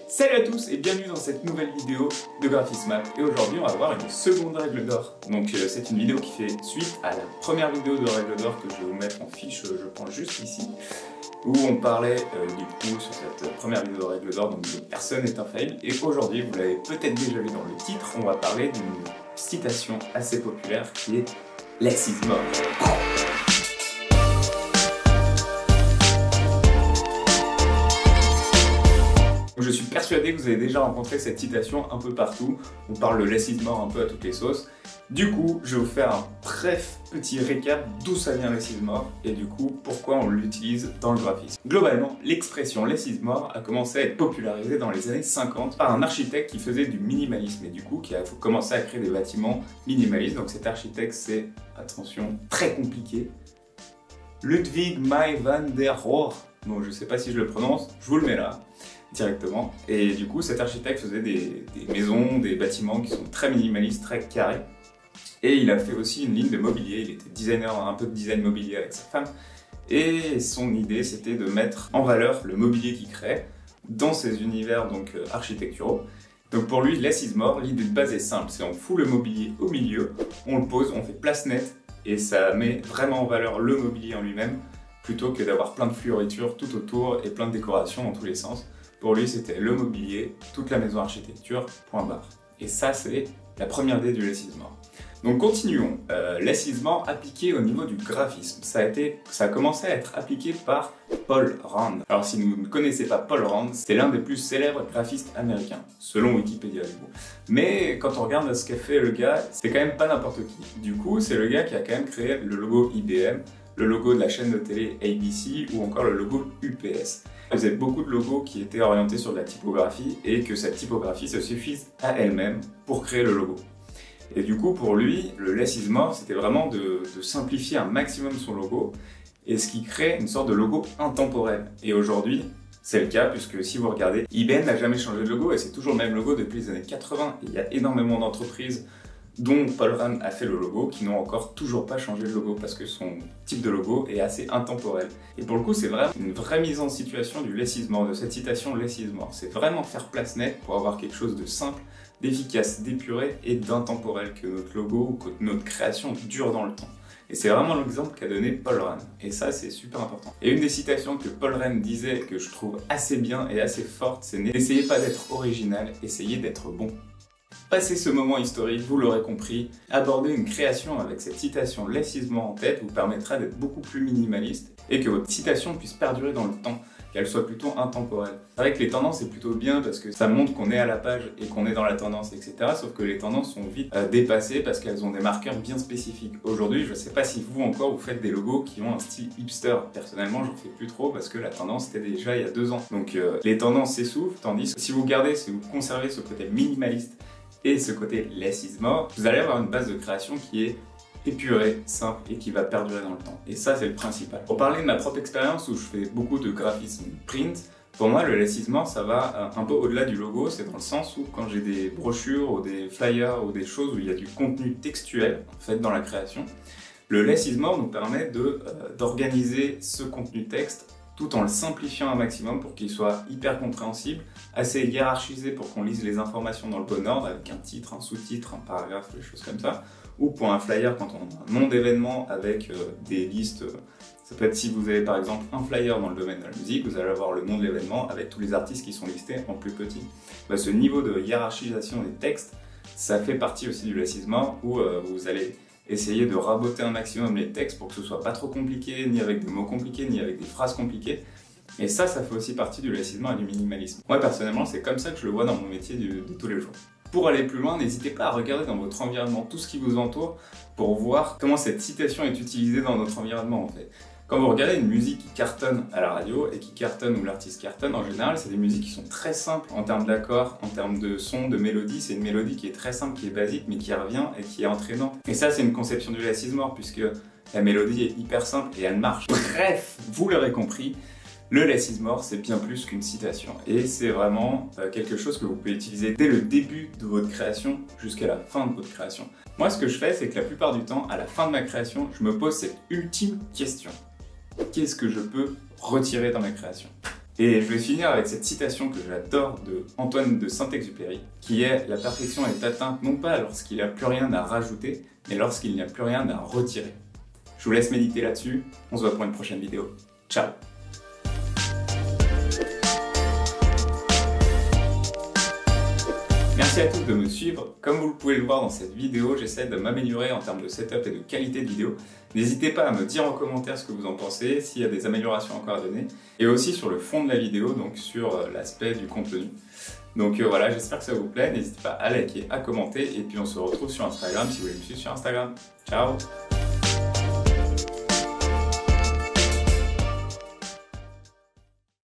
Salut à tous et bienvenue dans cette nouvelle vidéo de Graphismap. Et aujourd'hui on va voir une seconde règle d'or. Donc c'est une vidéo qui fait suite à la première vidéo de règle d'or que je vais vous mettre en fiche, je pense juste ici, où on parlait du coup sur cette première vidéo de règle d'or, donc de personne est infaillible. Et aujourd'hui, vous l'avez peut-être déjà vu dans le titre, on va parler d'une citation assez populaire qui est « Less is more ». Je suis persuadé que vous avez déjà rencontré cette citation un peu partout. On parle de less is more un peu à toutes les sauces. Du coup, je vais vous faire un bref petit récap d'où ça vient less is more et du coup pourquoi on l'utilise dans le graphisme. Globalement, l'expression less is more a commencé à être popularisée dans les années 50 par un architecte qui faisait du minimalisme et du coup qui a commencé à créer des bâtiments minimalistes. Donc cet architecte, c'est, attention, très compliqué, Ludwig Mies van der Rohe. Bon, je sais pas si je le prononce, je vous le mets là directement. Et du coup, cet architecte faisait des maisons, des bâtiments qui sont très minimalistes, très carrés. Et il a fait aussi une ligne de mobilier. Il était designer, un peu de design mobilier avec sa femme. Et son idée, c'était de mettre en valeur le mobilier qu'il crée dans ses univers donc architecturaux. Donc pour lui, less is more, l'idée de base est simple. C'est on fout le mobilier au milieu, on le pose, on fait place nette et ça met vraiment en valeur le mobilier en lui-même plutôt que d'avoir plein de fioritures tout autour et plein de décorations dans tous les sens. Pour lui, c'était le mobilier, toute la maison architecture, point barre. Et ça, c'est la première idée du less is more. Donc continuons. Less is more appliqué au niveau du graphisme. Ça a commencé à être appliqué par Paul Rand. Alors si vous ne connaissez pas Paul Rand, c'est l'un des plus célèbres graphistes américains, selon Wikipédia du coup. Mais quand on regarde ce qu'a fait le gars, c'est quand même pas n'importe qui. Du coup, c'est le gars qui a quand même créé le logo IBM, le logo de la chaîne de télé ABC ou encore le logo UPS. Il faisait beaucoup de logos qui étaient orientés sur de la typographie et que cette typographie se suffise à elle-même pour créer le logo. Et du coup, pour lui, le less is more, c'était vraiment de simplifier un maximum son logo et ce qui crée une sorte de logo intemporel. Et aujourd'hui, c'est le cas puisque si vous regardez, IBM n'a jamais changé de logo et c'est toujours le même logo depuis les années 80. Et il y a énormément d'entreprises dont Paul Rand a fait le logo, qui n'ont encore toujours pas changé de logo parce que son type de logo est assez intemporel. Et pour le coup, c'est vraiment une vraie mise en situation du less is more, de cette citation less is more. C'est vraiment faire place nette pour avoir quelque chose de simple, d'efficace, d'épuré et d'intemporel, que notre logo ou que notre création dure dans le temps. Et c'est vraiment l'exemple qu'a donné Paul Rand. Et ça, c'est super important. Et une des citations que Paul Rand disait, que je trouve assez bien et assez forte, c'est « N'essayez pas d'être original, essayez d'être bon ». Passé ce moment historique, vous l'aurez compris, aborder une création avec cette citation less is more en tête vous permettra d'être beaucoup plus minimaliste et que votre citation puisse perdurer dans le temps, qu'elle soit plutôt intemporelle. Avec les tendances, c'est plutôt bien parce que ça montre qu'on est à la page et qu'on est dans la tendance, etc. Sauf que les tendances sont vite dépassées parce qu'elles ont des marqueurs bien spécifiques. Aujourd'hui, je ne sais pas si vous encore vous faites des logos qui ont un style hipster. Personnellement, j'en fais plus trop parce que la tendance était déjà il y a 2 ans. Donc les tendances s'essoufflent, tandis que si vous conservez ce côté minimaliste et ce côté less is more, vous allez avoir une base de création qui est épurée, simple et qui va perdurer dans le temps. Et ça, c'est le principal. Pour parler de ma propre expérience où je fais beaucoup de graphisme print, pour moi, le less is more, ça va un peu au-delà du logo. C'est dans le sens où quand j'ai des brochures ou des flyers ou des choses où il y a du contenu textuel en fait dans la création, le less is more nous permet d'organiser ce contenu texte tout en le simplifiant un maximum pour qu'il soit hyper compréhensible, assez hiérarchisé pour qu'on lise les informations dans le bon ordre, avec un titre, un sous-titre, un paragraphe, des choses comme ça. Ou pour un flyer, quand on a un nom d'événement avec des listes, ça peut être si vous avez par exemple un flyer dans le domaine de la musique, vous allez avoir le nom de l'événement avec tous les artistes qui sont listés en plus petit. Ce niveau de hiérarchisation des textes, ça fait partie aussi du less is more où vous allez essayer de raboter un maximum les textes pour que ce soit pas trop compliqué, ni avec des mots compliqués, ni avec des phrases compliquées. Et ça fait aussi partie du less is more et du minimalisme. Moi personnellement, c'est comme ça que je le vois dans mon métier de tous les jours. Pour aller plus loin, n'hésitez pas à regarder dans votre environnement tout ce qui vous entoure pour voir comment cette citation est utilisée dans notre environnement en fait. Quand vous regardez une musique qui cartonne à la radio et qui cartonne où l'artiste cartonne, en général, c'est des musiques qui sont très simples en termes d'accords, en termes de son, de mélodie. C'est une mélodie qui est très simple, qui est basique, mais qui revient et qui est entraînante. Et ça, c'est une conception du less is more puisque la mélodie est hyper simple et elle marche. Bref, vous l'aurez compris, le less is more, c'est bien plus qu'une citation. Et c'est vraiment quelque chose que vous pouvez utiliser dès le début de votre création jusqu'à la fin de votre création. Moi, ce que je fais, c'est que la plupart du temps, à la fin de ma création, je me pose cette ultime question. Qu'est-ce que je peux retirer dans ma création? Et je vais finir avec cette citation que j'adore de Antoine de Saint-Exupéry, qui est « La perfection est atteinte non pas lorsqu'il n'y a plus rien à rajouter, mais lorsqu'il n'y a plus rien à retirer ». Je vous laisse méditer là-dessus, on se voit pour une prochaine vidéo. Ciao! Merci à tous de me suivre. Comme vous pouvez le voir dans cette vidéo, j'essaie de m'améliorer en termes de setup et de qualité de vidéo. N'hésitez pas à me dire en commentaire ce que vous en pensez, s'il y a des améliorations encore à donner, et aussi sur le fond de la vidéo, donc sur l'aspect du contenu. Donc voilà, j'espère que ça vous plaît. N'hésitez pas à liker, à commenter, et puis on se retrouve sur Instagram si vous voulez me suivre sur Instagram. Ciao!